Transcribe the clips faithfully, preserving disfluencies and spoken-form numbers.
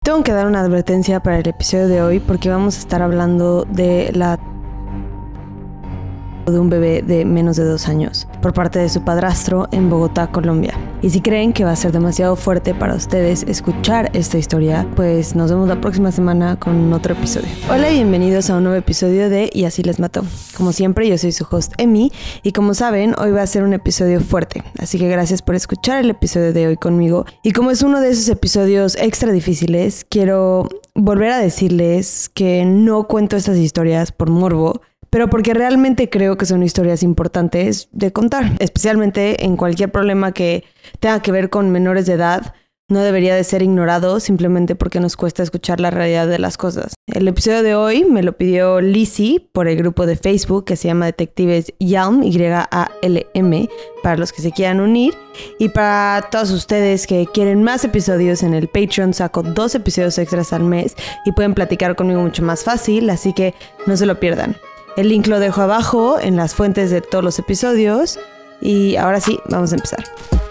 Tengo que dar una advertencia para el episodio de hoy porque vamos a estar hablando de la de un bebé de menos de dos años por parte de su padrastro en Bogotá, Colombia. Y si creen que va a ser demasiado fuerte para ustedes escuchar esta historia, pues nos vemos la próxima semana con otro episodio. Hola y bienvenidos a un nuevo episodio de Y así les mató. Como siempre, yo soy su host Emi y como saben, hoy va a ser un episodio fuerte, así que gracias por escuchar el episodio de hoy conmigo. Y como es uno de esos episodios extra difíciles, quiero volver a decirles que no cuento estas historias por morbo, pero porque realmente creo que son historias importantes de contar, especialmente en cualquier problema que tenga que ver con menores de edad. No debería de ser ignorado simplemente porque nos cuesta escuchar la realidad de las cosas. El episodio de hoy me lo pidió Lizzie por el grupo de Facebook que se llama Detectives Yalm, Y A L M, para los que se quieran unir. Y para todos ustedes que quieren más episodios, en el Patreon saco dos episodios extras al mes y pueden platicar conmigo mucho más fácil, así que no se lo pierdan. El link lo dejo abajo en las fuentes de todos los episodios. Y ahora sí, vamos a empezar.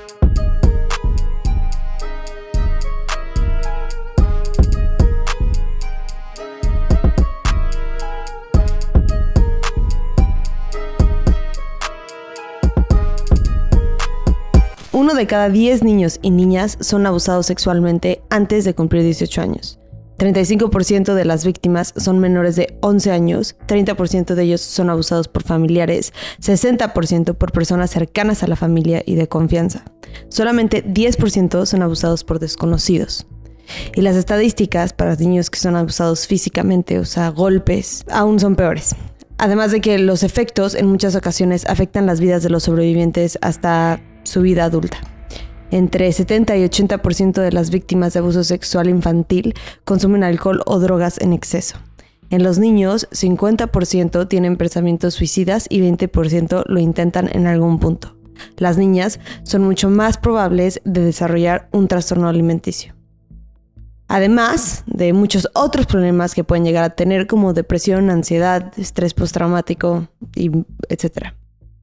Uno de cada diez niños y niñas son abusados sexualmente antes de cumplir dieciocho años. treinta y cinco por ciento de las víctimas son menores de once años, treinta por ciento de ellos son abusados por familiares, sesenta por ciento por personas cercanas a la familia y de confianza. Solamente diez por ciento son abusados por desconocidos. Y las estadísticas para los niños que son abusados físicamente, o sea, golpes, aún son peores. Además de que los efectos en muchas ocasiones afectan las vidas de los sobrevivientes hasta su vida adulta. Entre setenta y ochenta por ciento de las víctimas de abuso sexual infantil consumen alcohol o drogas en exceso. En los niños, cincuenta por ciento tienen pensamientos suicidas y veinte por ciento lo intentan en algún punto. Las niñas son mucho más probables de desarrollar un trastorno alimenticio. Además de muchos otros problemas que pueden llegar a tener como depresión, ansiedad, estrés postraumático, y etcétera.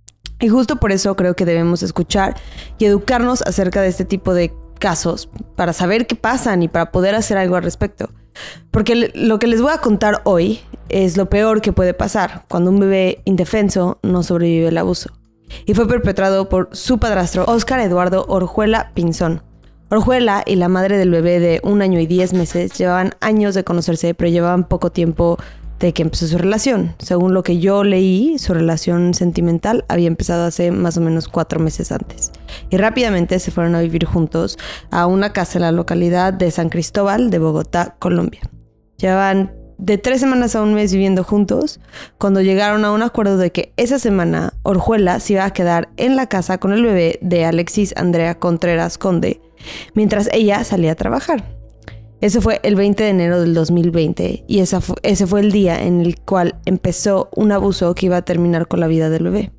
Y justo por eso creo que debemos escuchar y educarnos acerca de este tipo de casos para saber qué pasan y para poder hacer algo al respecto. Porque lo que les voy a contar hoy es lo peor que puede pasar cuando un bebé indefenso no sobrevive al abuso. Y fue perpetrado por su padrastro, Óscar Eduardo Orjuela Pinzón. Orjuela y la madre del bebé de un año y diez meses llevaban años de conocerse, pero llevaban poco tiempo de que empezó su relación. Según lo que yo leí, su relación sentimental había empezado hace más o menos cuatro meses antes. Y rápidamente se fueron a vivir juntos a una casa en la localidad de San Cristóbal de Bogotá, Colombia. Llevaban de tres semanas a un mes viviendo juntos cuando llegaron a un acuerdo de que esa semana Orjuela se iba a quedar en la casa con el bebé de Alexis Andrea Contreras Conde mientras ella salía a trabajar. Ese fue el veinte de enero del dos mil veinte y esa fue, ese fue el día en el cual empezó un abuso que iba a terminar con la vida del bebé.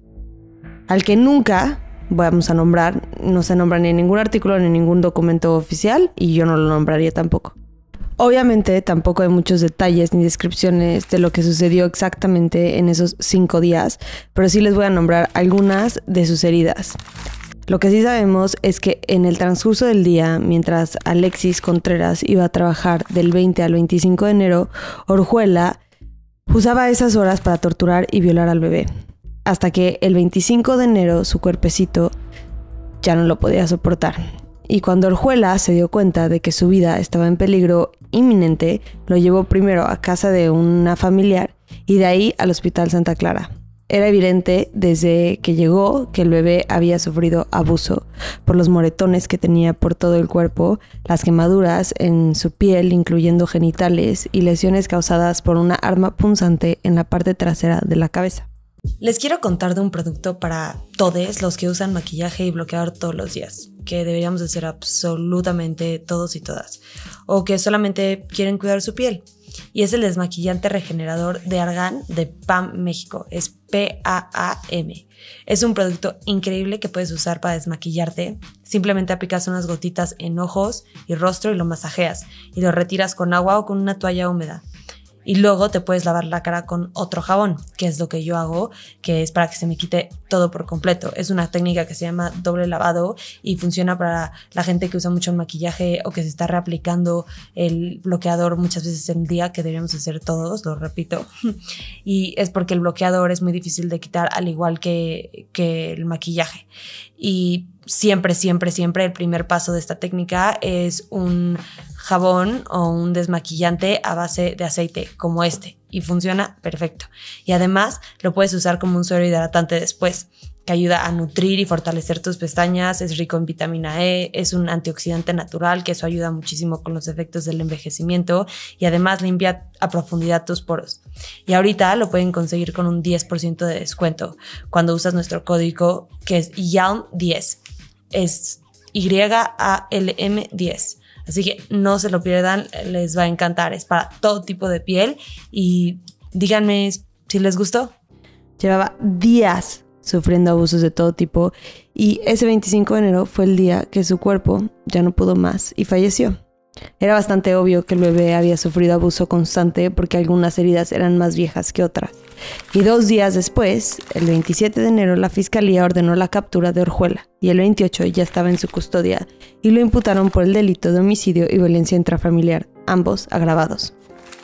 Al que nunca vamos a nombrar, no se nombra ni en ningún artículo ni en ningún documento oficial y yo no lo nombraría tampoco. Obviamente tampoco hay muchos detalles ni descripciones de lo que sucedió exactamente en esos cinco días, pero sí les voy a nombrar algunas de sus heridas. Lo que sí sabemos es que en el transcurso del día, mientras Alexis Contreras iba a trabajar del veinte al veinticinco de enero, Orjuela usaba esas horas para torturar y violar al bebé. Hasta que el veinticinco de enero su cuerpecito ya no lo podía soportar. Y cuando Orjuela se dio cuenta de que su vida estaba en peligro inminente, lo llevó primero a casa de una familiar y de ahí al Hospital Santa Clara. Era evidente desde que llegó que el bebé había sufrido abuso por los moretones que tenía por todo el cuerpo, las quemaduras en su piel, incluyendo genitales, y lesiones causadas por una arma punzante en la parte trasera de la cabeza. Les quiero contar de un producto para todos los que usan maquillaje y bloqueador todos los días, que deberíamos de hacer absolutamente todos y todas, o que solamente quieren cuidar su piel. Y es el desmaquillante regenerador de Argan de P A M México, es P A A M. Es un producto increíble que puedes usar para desmaquillarte. Simplemente aplicas unas gotitas en ojos y rostro y lo masajeas y lo retiras con agua o con una toalla húmeda. y luego te puedes lavar la cara con otro jabón, que es lo que yo hago, que es para que se me quite todo por completo. Es una técnica que se llama doble lavado y funciona para la gente que usa mucho el maquillaje o que se está reaplicando el bloqueador muchas veces en el día, que deberíamos hacer todos, lo repito. Y es porque el bloqueador es muy difícil de quitar, al igual que, que el maquillaje. Y siempre, siempre, siempre el primer paso de esta técnica es un jabón o un desmaquillante a base de aceite como este, y funciona perfecto. Y además lo puedes usar como un suero hidratante después, que ayuda a nutrir y fortalecer tus pestañas. Es rico en vitamina E, es un antioxidante natural, que eso ayuda muchísimo con los efectos del envejecimiento, y además limpia a profundidad tus poros. Y ahorita lo pueden conseguir con un diez por ciento de descuento cuando usas nuestro código, que es Y A L M diez. Es Y A L M diez. Así que no se lo pierdan, les va a encantar. Es para todo tipo de piel y díganme si les gustó. Llevaba días sufriendo abusos de todo tipo y ese veinticinco de enero fue el día que su cuerpo ya no pudo más y falleció. Era bastante obvio que el bebé había sufrido abuso constante porque algunas heridas eran más viejas que otras. Y dos días después, el veintisiete de enero, la fiscalía ordenó la captura de Orjuela y el veintiocho ya estaba en su custodia y lo imputaron por el delito de homicidio y violencia intrafamiliar, ambos agravados.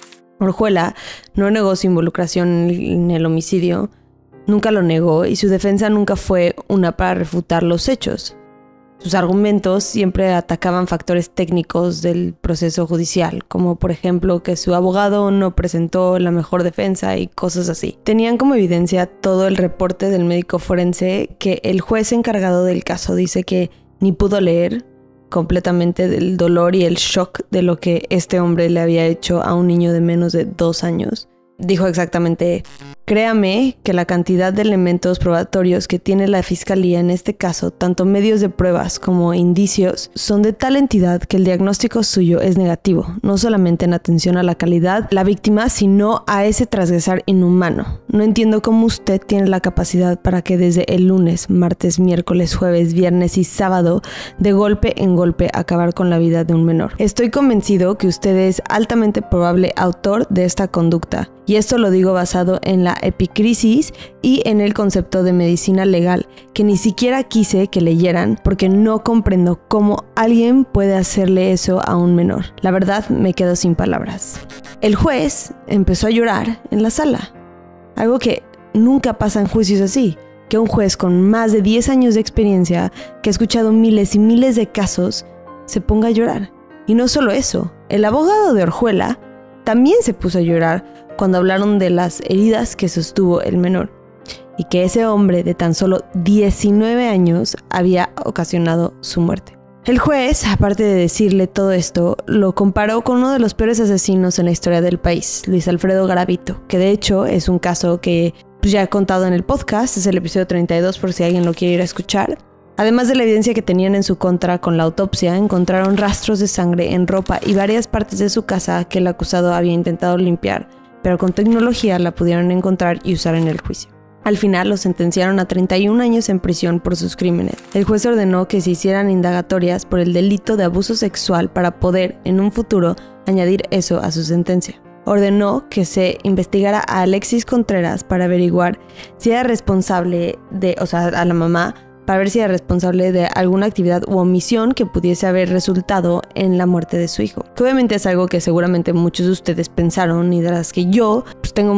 Orjuela no negó su involucración en el homicidio, nunca lo negó y su defensa nunca fue una para refutar los hechos. Sus argumentos siempre atacaban factores técnicos del proceso judicial, como por ejemplo que su abogado no presentó la mejor defensa y cosas así. Tenían como evidencia todo el reporte del médico forense que el juez encargado del caso dice que ni pudo leer completamente del dolor y el shock de lo que este hombre le había hecho a un niño de menos de dos años. Dijo exactamente: créame que la cantidad de elementos probatorios que tiene la fiscalía en este caso, tanto medios de pruebas como indicios, son de tal entidad que el diagnóstico suyo es negativo, no solamente en atención a la calidad de la víctima, sino a ese transgresar inhumano. No entiendo cómo usted tiene la capacidad para que desde el lunes, martes, miércoles, jueves, viernes y sábado, de golpe en golpe, acabar con la vida de un menor. Estoy convencido que usted es altamente probable autor de esta conducta. Y esto lo digo basado en la epicrisis y en el concepto de medicina legal, que ni siquiera quise que leyeran porque no comprendo cómo alguien puede hacerle eso a un menor. La verdad, me quedo sin palabras. El juez empezó a llorar en la sala, algo que nunca pasa en juicios así, que un juez con más de diez años de experiencia, que ha escuchado miles y miles de casos, se ponga a llorar. Y no solo eso, el abogado de Orjuela también se puso a llorar cuando hablaron de las heridas que sostuvo el menor y que ese hombre de tan solo diecinueve años había ocasionado su muerte. El juez, aparte de decirle todo esto, lo comparó con uno de los peores asesinos en la historia del país, Luis Alfredo Garavito, que de hecho es un caso que pues, ya he contado en el podcast, es el episodio treinta y dos por si alguien lo quiere ir a escuchar. Además de la evidencia que tenían en su contra con la autopsia, encontraron rastros de sangre en ropa y varias partes de su casa que el acusado había intentado limpiar, pero con tecnología la pudieron encontrar y usar en el juicio. Al final lo sentenciaron a treinta y un años en prisión por sus crímenes. El juez ordenó que se hicieran indagatorias por el delito de abuso sexual para poder, en un futuro, añadir eso a su sentencia. Ordenó que se investigara a Alexis Contreras para averiguar si era responsable de, o sea, a la mamá, para ver si era responsable de alguna actividad u omisión que pudiese haber resultado en la muerte de su hijo. Que obviamente es algo que seguramente muchos de ustedes pensaron y de las que yo pues, tengo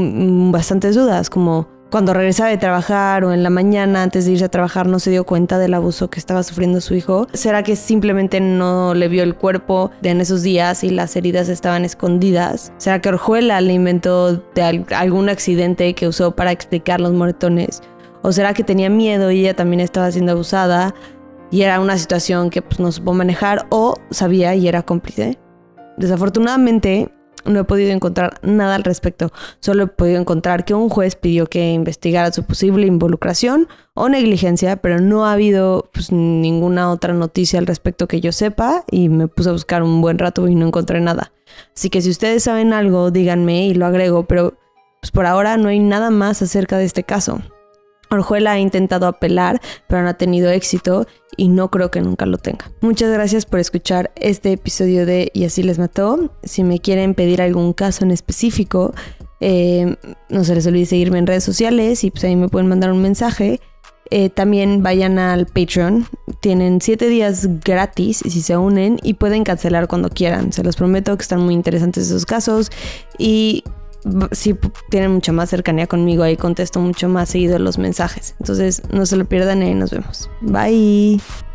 m- bastantes dudas, como cuando regresaba de trabajar o en la mañana antes de irse a trabajar no se dio cuenta del abuso que estaba sufriendo su hijo. ¿Será que simplemente no le vio el cuerpo de en esos días y las heridas estaban escondidas? ¿Será que Orjuela le inventó de al- algún accidente que usó para explicar los moretones? ¿O será que tenía miedo y ella también estaba siendo abusada y era una situación que pues, no supo manejar, o sabía y era cómplice? Desafortunadamente no he podido encontrar nada al respecto. Solo he podido encontrar que un juez pidió que investigara su posible involucración o negligencia, pero no ha habido pues, ninguna otra noticia al respecto que yo sepa, y me puse a buscar un buen rato y no encontré nada. Así que si ustedes saben algo, díganme y lo agrego, pero pues, por ahora no hay nada más acerca de este caso. Orjuela ha intentado apelar, pero no ha tenido éxito y no creo que nunca lo tenga. Muchas gracias por escuchar este episodio de Y así les mató. Si me quieren pedir algún caso en específico, eh, no se les olvide seguirme en redes sociales y pues ahí me pueden mandar un mensaje. Eh, también vayan al Patreon. Tienen siete días gratis y si se unen y pueden cancelar cuando quieran. Se los prometo que están muy interesantes esos casos y sí tienen mucha más cercanía conmigo. Ahí contesto mucho más seguido los mensajes. Entonces no se lo pierdan y ahí nos vemos. Bye.